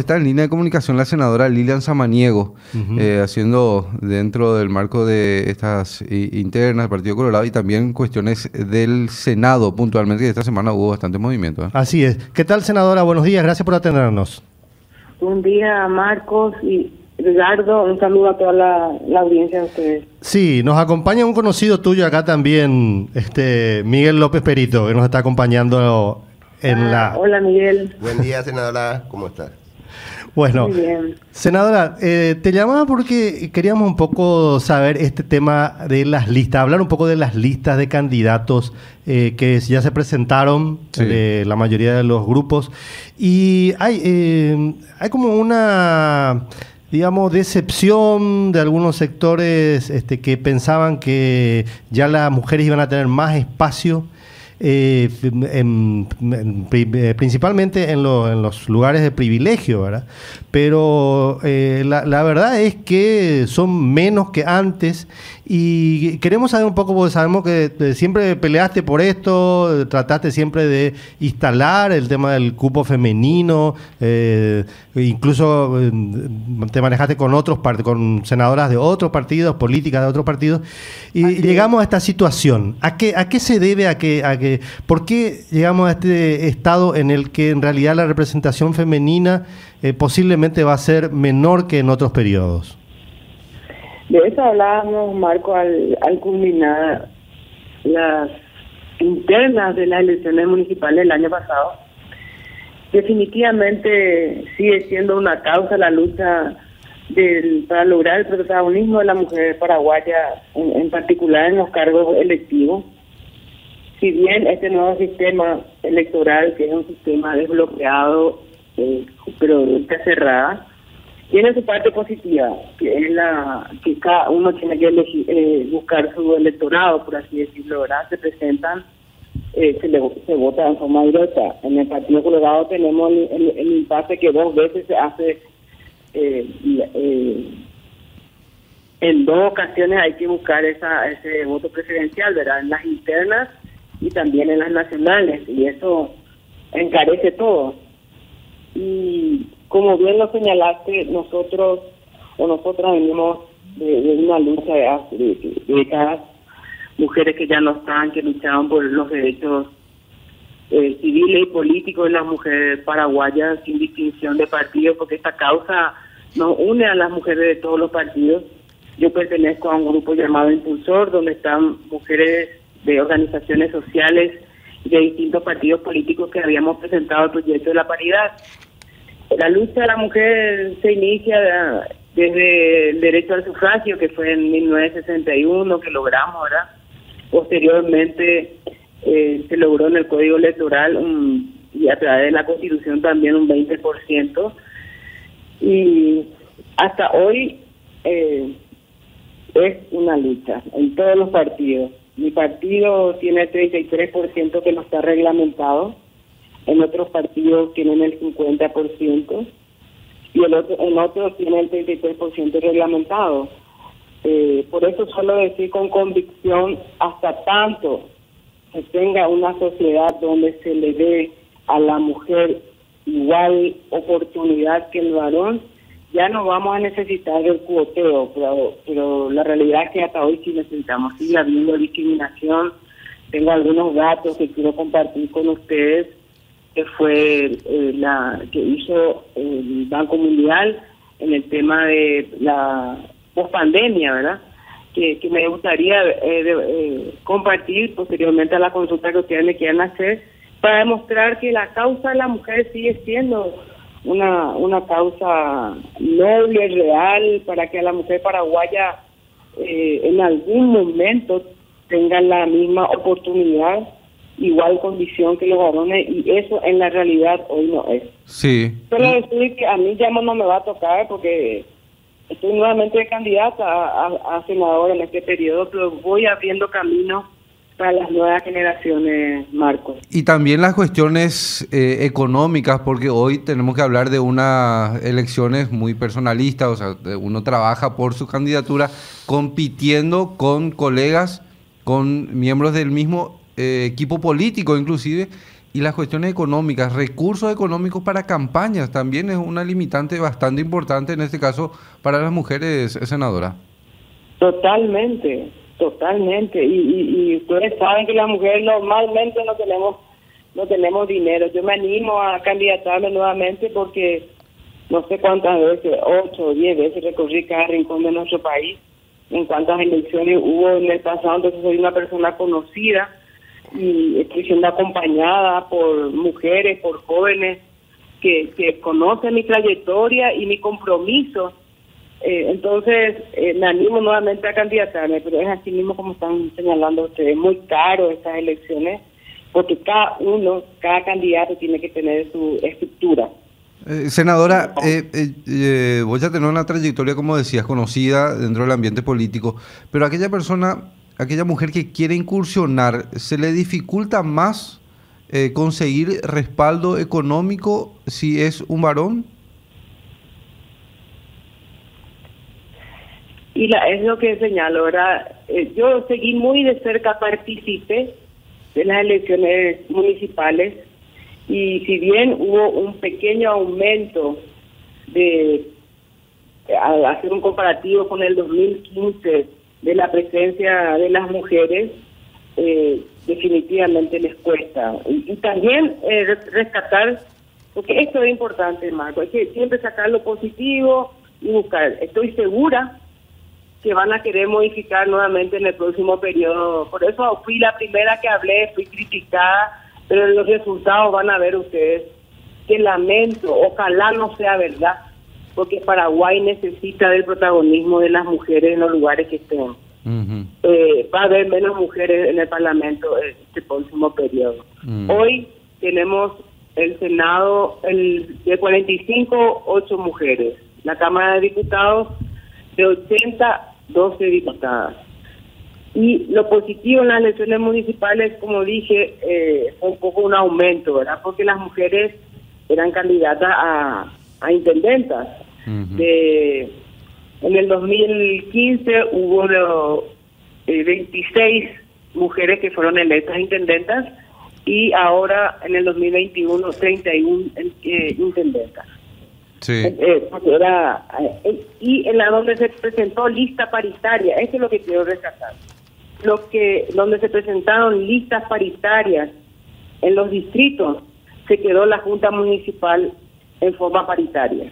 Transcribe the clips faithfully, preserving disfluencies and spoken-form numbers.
Está en línea de comunicación la senadora Lilian Samaniego, uh-huh. eh, haciendo dentro del marco de estas i, internas del Partido Colorado y también cuestiones del Senado puntualmente, que esta semana hubo bastante movimiento. ¿eh? Así es. ¿Qué tal, senadora? Buenos días, gracias por atendernos. Buen día, Marcos y Ricardo, un saludo a toda la, la audiencia de ustedes. Sí, nos acompaña un conocido tuyo acá también, este Miguel López Perito, que nos está acompañando en ah, la... Hola, Miguel. Buen día, senadora, ¿cómo estás? Bueno, Muy bien. Senadora, eh, te llamaba porque queríamos un poco saber este tema de las listas, hablar un poco de las listas de candidatos eh, que ya se presentaron, sí. de la mayoría de los grupos, y hay, eh, hay como una, digamos, decepción de algunos sectores este, que pensaban que ya las mujeres iban a tener más espacio. Eh, en, en, principalmente en, lo, en los lugares de privilegio, ¿verdad? Pero eh, la, la verdad es que son menos que antes y queremos saber un poco, porque sabemos que siempre peleaste por esto, trataste siempre de instalar el tema del cupo femenino, eh, incluso eh, te manejaste con otros con senadoras de otros partidos, políticas de otros partidos, y Así llegamos es. a esta situación. ¿A qué, a qué se debe? A que, a que, ¿Por qué llegamos a este estado en el que en realidad la representación femenina eh, posiblemente va a ser menor que en otros periodos? De eso hablábamos, Marco, al, al culminar las internas de las elecciones municipales del año pasado. Definitivamente sigue siendo una causa la lucha del, para lograr el protagonismo de la mujer paraguaya, en, en particular en los cargos electivos. Si bien este nuevo sistema electoral, que es un sistema desbloqueado, eh, pero está cerrada, tiene su parte positiva, que es la que cada uno tiene que elegir, eh, buscar su electorado, por así decirlo, ¿verdad? Se presentan, eh, se, le, se vota en forma directa. En el Partido Colorado tenemos el, el, el impasse que dos veces se hace, eh, eh, en dos ocasiones hay que buscar esa ese voto presidencial, ¿verdad? En las internas y también en las nacionales, y eso encarece todo. Y como bien lo señalaste, nosotros o nosotras venimos de, de una lucha de, de, de décadas, mujeres que ya no están, que luchaban por los derechos eh, civiles y políticos de las mujeres paraguayas sin distinción de partido, porque esta causa nos une a las mujeres de todos los partidos. Yo pertenezco a un grupo llamado Impulsor, donde están mujeres de organizaciones sociales de distintos partidos políticos que habíamos presentado el proyecto de la paridad. La lucha de la mujer se inicia desde el derecho al sufragio, que fue en mil novecientos sesenta y uno, que logramos, ¿verdad? Posteriormente eh, se logró en el Código Electoral un, y a través de la Constitución también un veinte por ciento. Y hasta hoy eh, es una lucha en todos los partidos. Mi partido tiene treinta y tres por ciento que no está reglamentado. En otros partidos tienen el cincuenta por ciento y el otro, en otros tienen el treinta y tres por ciento reglamentado. Eh, por eso suelo decir con convicción, hasta tanto se tenga una sociedad donde se le dé a la mujer igual oportunidad que el varón, ya no vamos a necesitar el cuoteo, pero, pero la realidad es que hasta hoy sí necesitamos. Sigue habiendo discriminación. Tengo algunos datos que quiero compartir con ustedes, que fue eh, la que hizo el Banco Mundial en el tema de la pospandemia, ¿verdad? Que, que me gustaría eh, de, eh, compartir posteriormente a la consulta que ustedes me quieran hacer, para demostrar que la causa de la mujer sigue siendo una una causa noble, real, para que a la mujer paraguaya eh, en algún momento tenga la misma oportunidad, igual condición que los varones, y eso en la realidad hoy no es. Sí. Solo decir que a mí ya no me va a tocar porque estoy nuevamente candidata a, a, a senadora en este periodo, pero voy abriendo camino para las nuevas generaciones, Marcos. Y también las cuestiones eh, económicas, porque hoy tenemos que hablar de unas elecciones muy personalistas, o sea, uno trabaja por su candidatura compitiendo con colegas, con miembros del mismo eh, equipo político inclusive, Y las cuestiones económicas, recursos económicos para campañas, también es una limitante bastante importante en este caso para las mujeres, senadora. Totalmente, totalmente. Y, y, y ustedes saben que las mujeres normalmente no tenemos no tenemos dinero. Yo me animo a candidatarme nuevamente porque no sé cuántas veces, ocho o diez veces recorrí cada rincón de nuestro país, en cuántas elecciones hubo en el pasado, entonces soy una persona conocida y estoy siendo acompañada por mujeres, por jóvenes que, que conocen mi trayectoria y mi compromiso. Eh, entonces eh, me animo nuevamente a candidatarme, pero es así mismo como están señalando ustedes, muy caro estas elecciones, porque cada uno, cada candidato tiene que tener su estructura. Eh, senadora, eh, eh, eh, vos ya tenés una trayectoria, como decías, conocida dentro del ambiente político, pero aquella persona, aquella mujer que quiere incursionar, ¿se le dificulta más eh, conseguir respaldo económico si es un varón? Y la, es lo que señalo, ¿verdad? Eh, yo seguí muy de cerca, participé de las elecciones municipales y si bien hubo un pequeño aumento de, al hacer un comparativo con el dos mil quince de la presencia de las mujeres, eh, definitivamente les cuesta. Y, y también eh, rescatar, porque esto es importante, Marco, hay que siempre sacar lo positivo y buscar. Estoy segura que van a querer modificar nuevamente en el próximo periodo. Por eso fui la primera que hablé, fui criticada, pero los resultados van a ver ustedes. Que lamento, ojalá no sea verdad, porque Paraguay necesita del protagonismo de las mujeres en los lugares que estén. Uh-huh. Eh, va a haber menos mujeres en el Parlamento este próximo periodo. Uh-huh. Hoy tenemos el Senado el de cuarenta y cinco, ocho mujeres. La Cámara de Diputados de ochenta, doce diputadas. Y lo positivo en las elecciones municipales, como dije, eh, fue un poco un aumento, ¿verdad? Porque las mujeres eran candidatas a, a intendentas. Uh-huh. De, en el dos mil quince hubo de, eh, veintiséis mujeres que fueron electas intendentas y ahora en el dos mil veintiuno treinta y uno eh, intendentas. Sí. Eh, era, eh, y en la donde se presentó lista paritaria, eso es lo que quiero rescatar. Lo que donde se presentaron listas paritarias en los distritos, se quedó la Junta Municipal en forma paritaria.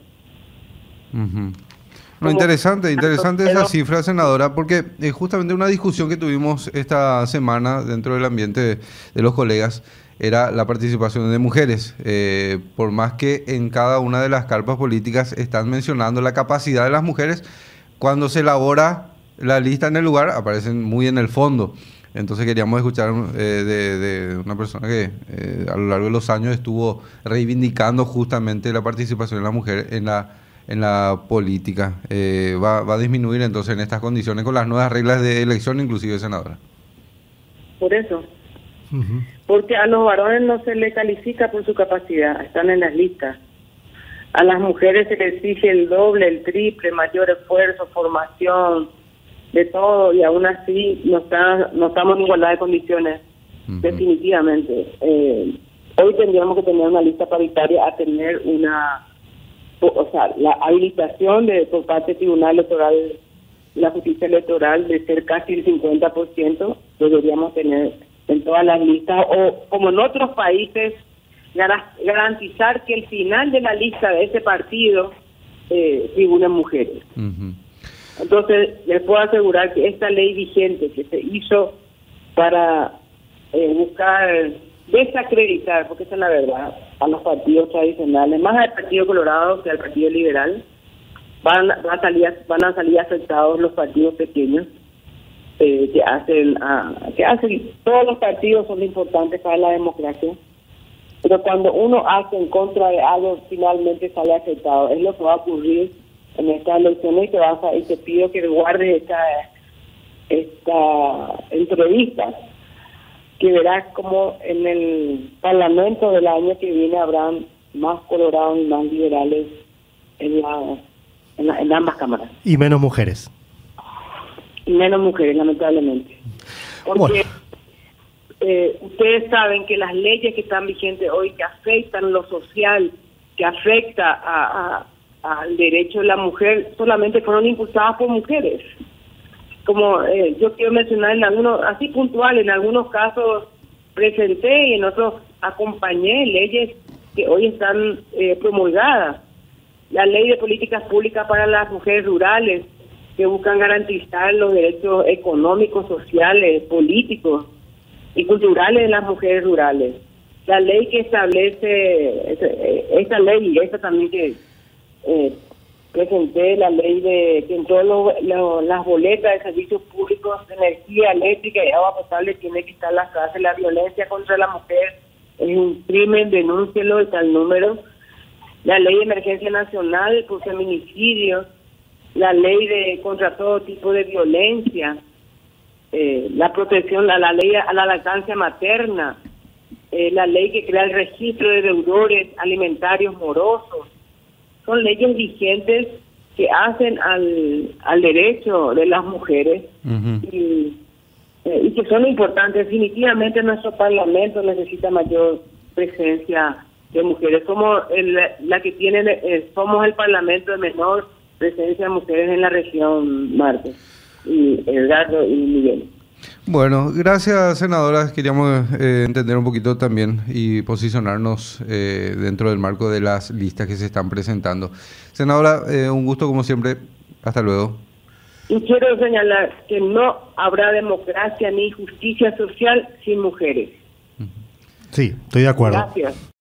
Uh-huh. No, interesante, interesante esa cifra, senadora, porque eh, justamente una discusión que tuvimos esta semana dentro del ambiente de, de los colegas era la participación de mujeres. Eh, por más que en cada una de las carpas políticas están mencionando la capacidad de las mujeres, cuando se elabora la lista en el lugar, aparecen muy en el fondo. Entonces queríamos escuchar eh, de, de una persona que eh, a lo largo de los años estuvo reivindicando justamente la participación de la mujer en la, en la política. Eh, va, va a disminuir entonces en estas condiciones con las nuevas reglas de elección, inclusive, senadora. Por eso. Uh-huh. Porque a los varones no se les califica por su capacidad, están en las listas. A las mujeres se les exige el doble, el triple, mayor esfuerzo, formación, de todo, y aún así no, está, no estamos en igualdad de condiciones, uh-huh. definitivamente. Eh, hoy tendríamos que tener una lista paritaria a tener una, o sea, la habilitación de por parte del Tribunal Electoral, la Justicia Electoral, de ser casi el cincuenta por ciento, deberíamos tener en todas las listas, o como en otros países, garantizar que el final de la lista de ese partido eh, figuren mujeres. Uh-huh. Entonces, les puedo asegurar que esta ley vigente que se hizo para eh, buscar desacreditar, porque esa es la verdad, a los partidos tradicionales, más al Partido Colorado que al Partido Liberal, van, van, a, salir, van a salir afectados los partidos pequeños, eh, que hacen, ah, que hacen, todos los partidos son importantes para la democracia, pero cuando uno hace en contra de algo, finalmente sale afectado. Es lo que va a ocurrir en estas elecciones, y te, vas a, y te pido que guardes esta, esta entrevista, que verás como en el Parlamento del año que viene habrán más colorados y más liberales en, la, en, la, en ambas cámaras. Y menos mujeres. Y menos mujeres, lamentablemente. Porque bueno. eh, ustedes saben que las leyes que están vigentes hoy, que afectan lo social, que afecta a, a, al derecho de la mujer, solamente fueron impulsadas por mujeres. Como eh, yo quiero mencionar en algunos, así puntual, en algunos casos presenté y en otros acompañé leyes que hoy están eh, promulgadas. La ley de políticas públicas para las mujeres rurales, que buscan garantizar los derechos económicos, sociales, políticos y culturales de las mujeres rurales. La ley que establece, esta ley y esta también que eh, presenté, la ley de que en todas las boletas de servicios públicos de energía eléctrica y agua potable tiene que estar la frase: la violencia contra la mujer es un crimen, denúncielo, está el número. La ley de emergencia nacional por feminicidios, la ley de contra todo tipo de violencia, eh, la protección, la, la ley a la lactancia materna, eh, la ley que crea el registro de deudores alimentarios morosos. Son leyes vigentes que hacen al, al derecho de las mujeres. Uh-huh. y, eh, y que son importantes. Definitivamente nuestro Parlamento necesita mayor presencia de mujeres. Somos el, la que tienen, eh, somos el Parlamento de menor presencia de mujeres en la región, Marte, y Edgardo y Miguel. Bueno, gracias, senadora. Queríamos eh, entender un poquito también y posicionarnos eh, dentro del marco de las listas que se están presentando. Senadora, eh, un gusto como siempre. Hasta luego. Y quiero señalar que no habrá democracia ni justicia social sin mujeres. Sí, estoy de acuerdo. Gracias.